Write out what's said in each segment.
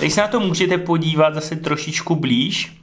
Teď se na to můžete podívat zase trošičku blíž.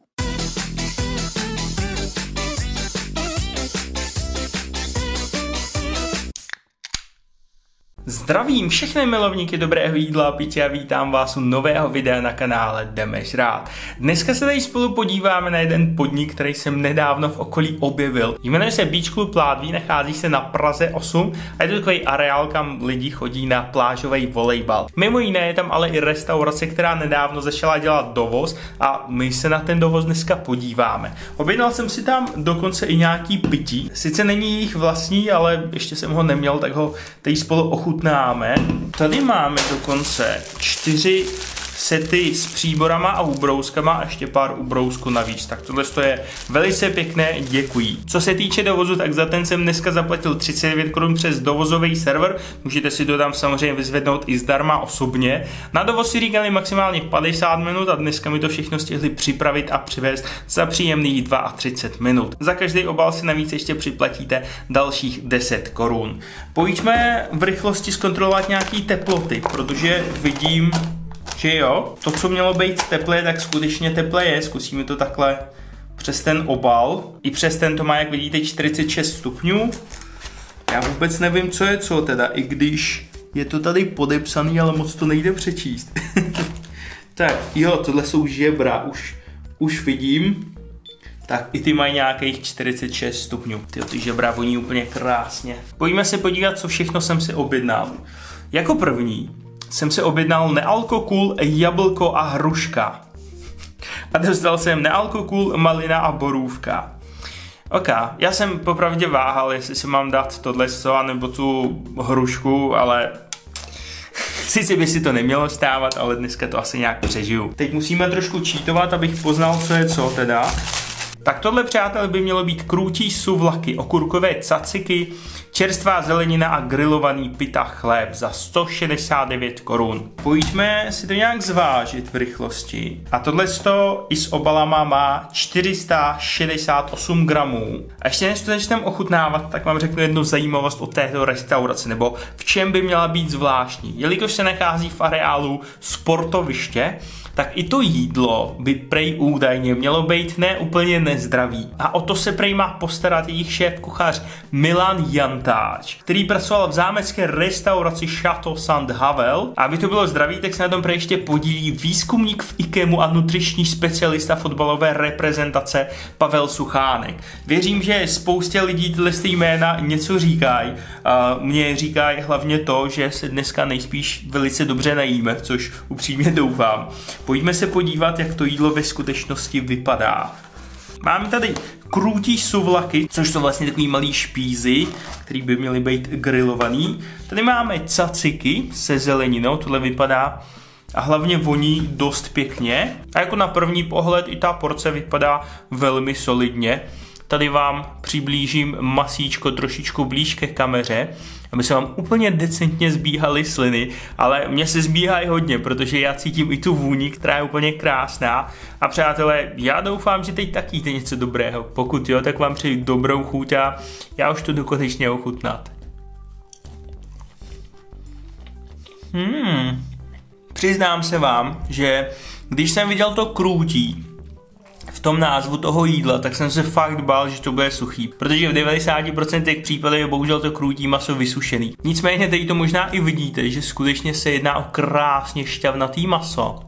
Zdravím všechny milovníky dobrého jídla a pití a vítám vás u nového videa na kanále Jdeme žrát. Dneska se tady spolu podíváme na jeden podnik, který jsem nedávno v okolí objevil. Jmenuje se Beach Club Ládví, nachází se na Praze 8 a je to takový areál, kam lidi chodí na plážový volejbal. Mimo jiné je tam ale i restaurace, která nedávno začala dělat dovoz a my se na ten dovoz dneska podíváme. Objednal jsem si tam dokonce i nějaký pití. Sice není jejich vlastní, ale ještě jsem ho neměl, tak ho tady spolu ochutnáme. Tady máme dokonce 4 sety s příborama a ubrouskama a ještě pár ubrousků navíc. Tak tohle je velice pěkné, děkuji. Co se týče dovozu, tak za ten jsem dneska zaplatil 39 Kč přes dovozový server. Můžete si to tam samozřejmě vyzvednout i zdarma osobně. Na dovoz si říkali maximálně 50 minut a dneska mi to všechno stihli připravit a přivést za příjemných 32 minut. Za každý obal si navíc ještě připlatíte dalších 10 Kč. Pojďme v rychlosti zkontrolovat nějaký teploty, protože vidím, že jo, to, co mělo být teplé, tak skutečně teplé je. Zkusíme to takhle přes ten obal. I přes ten to má, jak vidíte, 46 stupňů. Já vůbec nevím, co je co teda, i když je to tady podepsaný, ale moc to nejde přečíst. Tak, jo, tohle jsou žebra, už vidím. Tak i ty mají nějakých 46 stupňů. Ty žebra voní úplně krásně. Pojďme se podívat, co všechno jsem si objednal. Jako první jsem si objednal nealkokul, jablko a hruška. A dostal jsem nealkokul, malina a borůvka. Ok, já jsem popravdě váhal, jestli si mám dát tohle nebo tu hrušku, ale sice by si to nemělo stávat, ale dneska to asi nějak přežiju. Teď musíme trošku čítovat, abych poznal, co je co teda. Tak tohle, přátelé, by mělo být krůtí suvlaky, okurkové caciky, čerstvá zelenina a grilovaný pita chléb za 169 Kč. Pojďme si to nějak zvážit v rychlosti. A tohle i s obalama má 468 gramů. A ještě než to začneme ochutnávat, tak vám řeknu jednu zajímavost o této restauraci, nebo v čem by měla být zvláštní. Jelikož se nachází v areálu sportoviště, tak i to jídlo by prej údajně mělo být ne úplně nezdravý. A o to se prej má postarat jejich šéf kuchař Milan Jantáč, který pracoval v zámecké restauraci Chateau Saint-Havel. A aby to bylo zdravý, tak se na tom prej ještě podílí výzkumník v IKEMu a nutriční specialista fotbalové reprezentace Pavel Suchánek. Věřím, že spoustě lidí tyhle jména něco říkají. Mně říkají hlavně to, že se dneska nejspíš velice dobře najíme, což upřímně doufám. Pojďme se podívat, jak to jídlo ve skutečnosti vypadá. Máme tady krůtí suvlaky, což jsou vlastně takový malý špízy, který by měly být grilovaný. Tady máme caciky se zeleninou, tohle vypadá a hlavně voní dost pěkně. A jako na první pohled i ta porce vypadá velmi solidně. Tady vám přiblížím masíčko trošičku blíž ke kameře, aby se vám úplně decentně zbíhaly sliny, ale mně se zbíhají hodně, protože já cítím i tu vůni, která je úplně krásná. A přátelé, já doufám, že teď taky jíte něco dobrého. Pokud jo, tak vám přeji dobrou chuť a já už to jdu konečně ochutnat. Přiznám se vám, že když jsem viděl to krůtí v tom názvu toho jídla, tak jsem se fakt bál, že to bude suchý, protože v 90% případů je bohužel to krůtí maso vysušený. Nicméně tady to možná i vidíte, že skutečně se jedná o krásně šťavnatý maso.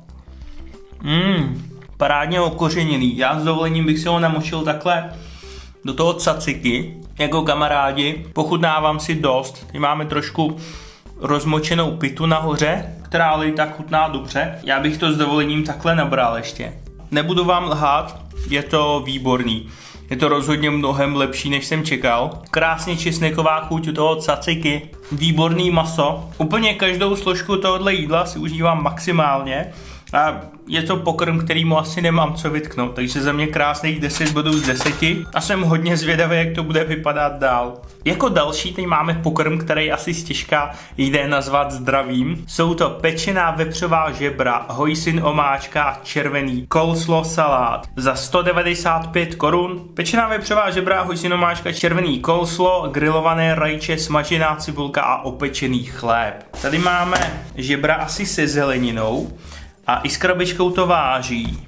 Parádně okořeněný. Já s dovolením bych si ho namočil takhle do toho caciky, jako kamarádi. Pochutnávám si dost. Tady máme trošku rozmočenou pitu nahoře, která ale i tak chutná dobře. Já bych to s dovolením takhle nabral ještě. Nebudu vám lhát, je to výborný. Je to rozhodně mnohem lepší, než jsem čekal. Krásně česneková chuť u toho caciky, výborný maso. Úplně každou složku tohohle jídla si užívám maximálně. A je to pokrm, kterýmu asi nemám co vytknout, takže za mě krásných 10 bodů z 10 a jsem hodně zvědavý, jak to bude vypadat dál. Jako další teď máme pokrm, který asi stěžka jde nazvat zdravým. Jsou to pečená vepřová žebra, hojsin omáčka a červený coleslaw salát za 195 Kč. Pečená vepřová žebra, hojsin omáčka, červený coleslaw, grilované rajče, smažená cibulka a opečený chléb. Tady máme žebra asi se zeleninou. A i s krabičkou to váží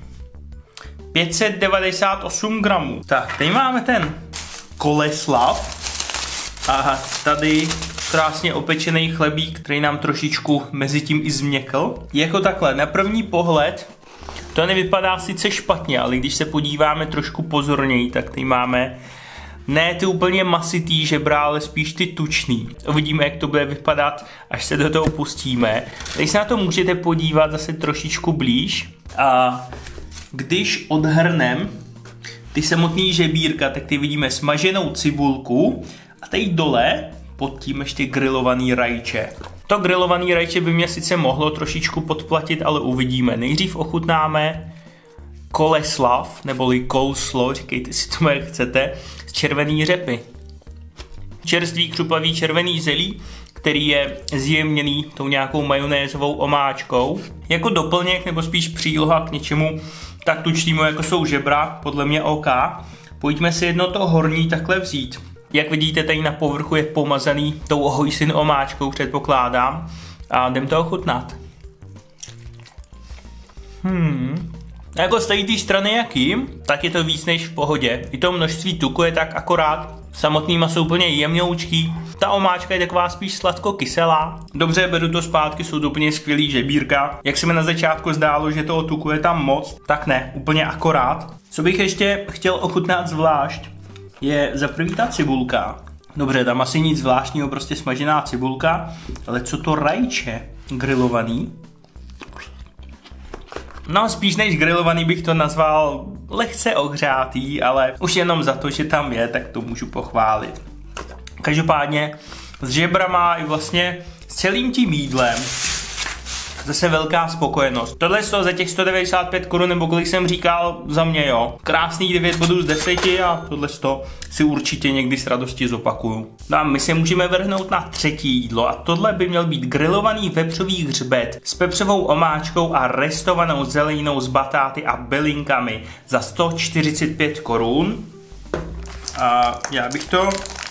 598 gramů. Tak, tady máme ten Koleslav. A tady krásně opečený chlebík, který nám trošičku mezi tím i změkl. Jako takhle, na první pohled to nevypadá sice špatně, ale když se podíváme trošku pozorněji, tak tady máme ne ty úplně masitý žebra, ale spíš ty tučný. Uvidíme, jak to bude vypadat, až se do toho pustíme. Tady se na to můžete podívat zase trošičku blíž. A když odhrnem ty samotný žebírka, tak ty vidíme smaženou cibulku a tady dole pod tím ještě grilovaný rajče. To grilovaný rajče by mě sice mohlo trošičku podplatit, ale uvidíme. Nejdřív ochutnáme Koleslav, neboli coleslaw, říkejte si to, jak chcete, z červený řepy. Čerstvý křuplavý červený zelí, který je zjemněný tou nějakou majonézovou omáčkou. Jako doplněk, nebo spíš příloha k něčemu tak tučnému, jako jsou žebra, podle mě OK. Pojďme si jedno to horní takhle vzít. Jak vidíte, tady na povrchu je pomazaný tou hojsin omáčkou, předpokládám. A jdem to ochutnat. Jako z té strany jaký, tak je to víc než v pohodě. I to množství tuku je tak akorát. Samotný maso úplně jemňoučký. Ta omáčka je taková spíš sladko-kyselá. Dobře, beru to zpátky, jsou to úplně skvělý žebírka. Jak se mi na začátku zdálo, že toho tuku je tam moc, tak ne, úplně akorát. Co bych ještě chtěl ochutnat zvlášť, je za první ta cibulka. Dobře, tam asi nic zvláštního, prostě smažená cibulka. Ale co to rajče grilovaný? No, spíš než grilovaný bych to nazval lehce ohřátý, ale už jenom za to, že tam je, tak to můžu pochválit. Každopádně s žebrama i vlastně s celým tím jídlem zase velká spokojenost. Tohle je za těch 195 korun, nebo kolik jsem říkal, za mě jo. Krásných 9 bodů z 10 a tohle si určitě někdy s radostí zopakuju. No a my se můžeme vrhnout na třetí jídlo a tohle by měl být grilovaný vepřový hřbet s pepřovou omáčkou a restovanou zeleninou z batáty a bylinkami za 145 korun. A já bych to...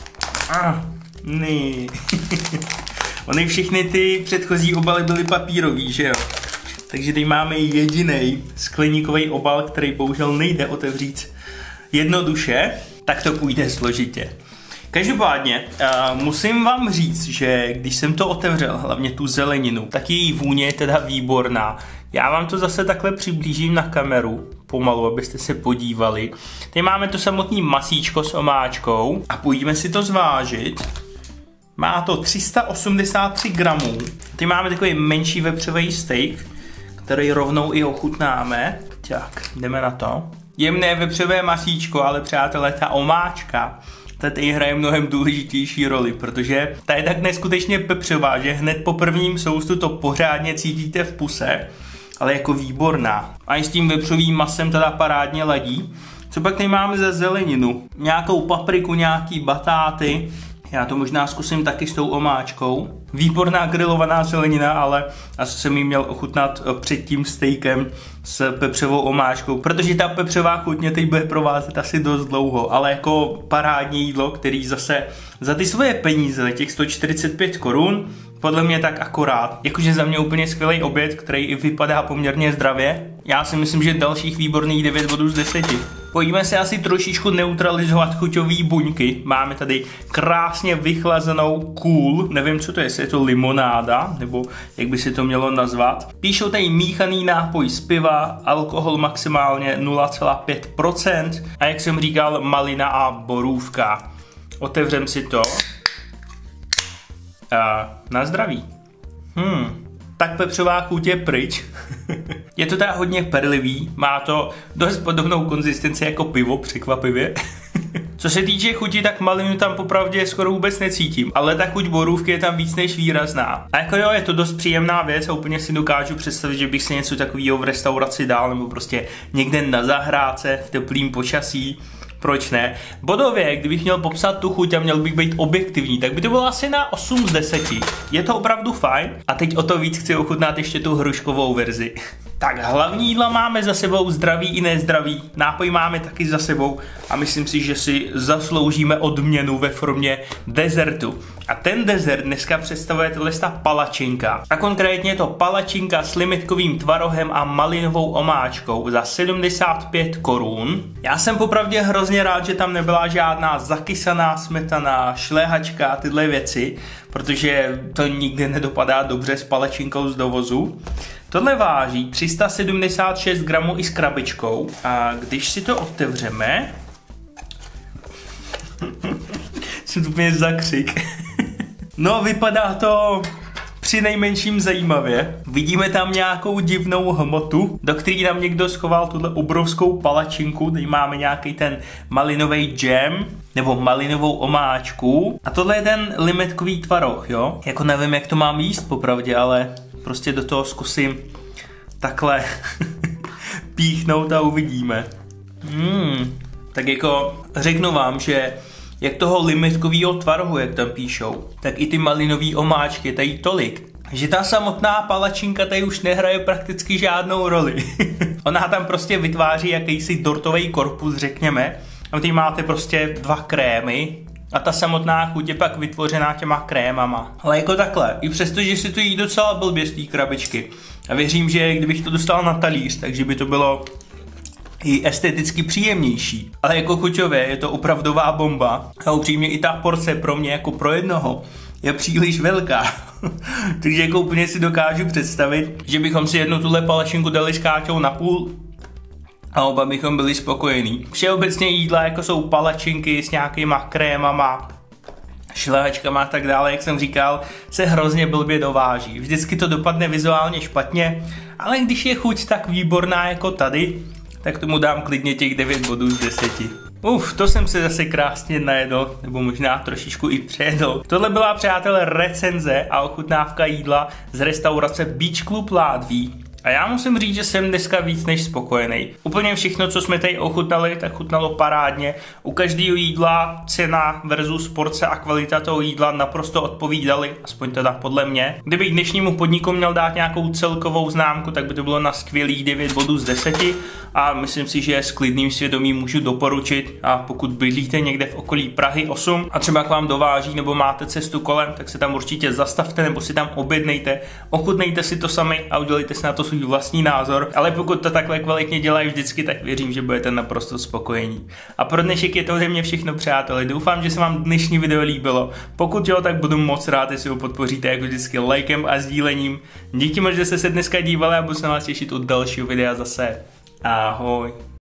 Ony všechny ty předchozí obaly byly papírový, že jo? Takže tady máme jediný skleníkový obal, který bohužel nejde otevřít jednoduše, tak to půjde složitě. Každopádně musím vám říct, že když jsem to otevřel, hlavně tu zeleninu, tak její vůně je teda výborná. Já vám to zase takhle přiblížím na kameru, pomalu, abyste se podívali. Tady máme to samotný masíčko s omáčkou a pojďme si to zvážit. Má to 383 gramů. Tady máme takový menší vepřový steak, který rovnou i ochutnáme. Tak, jdeme na to. Jemné vepřové masíčko, ale přátelé, ta omáčka, ta tady hraje mnohem důležitější roli, protože ta je tak neskutečně pepřová, že hned po prvním soustu to pořádně cítíte v puse, ale jako výborná. A i s tím vepřovým masem teda parádně ladí. Co pak tady máme za zeleninu? Nějakou papriku, nějaký batáty. Já to možná zkusím taky s tou omáčkou. Výborná grilovaná zelenina, ale asi jsem ji měl ochutnat před tím steakem s pepřovou omáčkou, protože ta pepřová chuť mě teď bude provázet asi dost dlouho, ale jako parádní jídlo, který zase za ty svoje peníze, těch 145 korun, podle mě tak akorát. Jakože za mě úplně skvělý oběd, který i vypadá poměrně zdravě. Já si myslím, že dalších výborných 9 bodů z 10. Pojďme se asi trošičku neutralizovat chuťový buňky. Máme tady krásně vychlazenou cool, nevím co to je, jestli je to limonáda, nebo jak by se to mělo nazvat. Píšou tady míchaný nápoj z piva, alkohol maximálně 0,5% a jak jsem říkal, malina a borůvka. Otevřem si to. A na zdraví. Tak pepřová chuť je pryč. Je to teda hodně perlivý, má to dost podobnou konzistenci jako pivo, překvapivě. Co se týče chuti, tak malinu tam popravdě skoro vůbec necítím, ale ta chuť borůvky je tam víc než výrazná. A jako jo, je to dost příjemná věc a úplně si dokážu představit, že bych si něco takového v restauraci dal, nebo prostě někde na zahrádce v teplým počasí. Proč ne? Bodově, kdybych měl popsat tu chuť a měl bych být objektivní, tak by to bylo asi na 8 z 10. Je to opravdu fajn a teď o to víc chci ochutnat ještě tu hruškovou verzi. Tak hlavní jídla máme za sebou, zdraví i nezdraví, nápoj máme taky za sebou a myslím si, že si zasloužíme odměnu ve formě dezertu. A ten dezert dneska představuje tato palačinka. A konkrétně je to palačinka s limetkovým tvarohem a malinovou omáčkou za 75 korun. Já jsem popravdě hrozně rád, že tam nebyla žádná zakysaná smetana, šlehačka a tyhle věci, protože to nikdy nedopadá dobře s palačinkou z dovozu. Tohle váží 376 gramů i s krabičkou a když si to otevřeme, jsem úplně zakřik. No, vypadá to přinejmenším zajímavě. Vidíme tam nějakou divnou hmotu, do který nám někdo schoval tuhle obrovskou palačinku. Tady máme nějaký ten malinový džem, nebo malinovou omáčku. A tohle je ten limetkový tvaroh, jo? Jako nevím, jak to mám jíst popravdě, ale prostě do toho zkusím takhle píchnout a uvidíme. Tak jako řeknu vám, že jak toho limetkového tvarohu, jak tam píšou, tak i ty malinové omáčky tady tolik, že ta samotná palačinka tady už nehraje prakticky žádnou roli. Ona tam prostě vytváří jakýsi dortový korpus, řekněme, a tady máte prostě 2 krémy a ta samotná chuť je pak vytvořená těma krémama. Ale jako takhle, i přesto, že si to jí docela blbě z té krabičky. A věřím, že kdybych to dostal na talíř, takže by to bylo i esteticky příjemnější. Ale jako chuťově je to opravdová bomba. A upřímně i ta porce pro mě jako pro jednoho je příliš velká. Takže jako úplně si dokážu představit, že bychom si jednu tuhle palačinku dali s Káťou na půl a oba bychom byli spokojení. Všeobecně jídla jako jsou palačinky s nějakýma krémama, šlehačkama a tak dále, jak jsem říkal, se hrozně blbě dováží. Vždycky to dopadne vizuálně špatně, ale když je chuť tak výborná jako tady, tak tomu dám klidně těch 9 bodů z 10. To jsem se zase krásně najedl, nebo možná trošičku i přejedl. Tohle byla, přátelé, recenze a ochutnávka jídla z restaurace Beach Club Ládví. A já musím říct, že jsem dneska víc než spokojený. Úplně všechno, co jsme tady ochutnali, tak chutnalo parádně. U každého jídla cena versus porce a kvalita toho jídla naprosto odpovídaly, aspoň teda podle mě. Kdybych dnešnímu podniku měl dát nějakou celkovou známku, tak by to bylo na skvělých 9 bodů z 10 a myslím si, že s klidným svědomím můžu doporučit. A pokud bydlíte někde v okolí Prahy 8 a třeba k vám dováží nebo máte cestu kolem, tak se tam určitě zastavte nebo si tam objednejte, ochutnejte si to sami a udělejte si na to svůj vlastní názor, ale pokud to takhle kvalitně dělají vždycky, tak věřím, že budete naprosto spokojení. A pro dnešek je to ode mě všechno, přátelé. Doufám, že se vám dnešní video líbilo. Pokud jo, tak budu moc rád, jestli ho podpoříte jako vždycky lajkem a sdílením. Díky moc, že jste se dneska dívali a budu se na vás těšit u dalšího videa zase. Ahoj.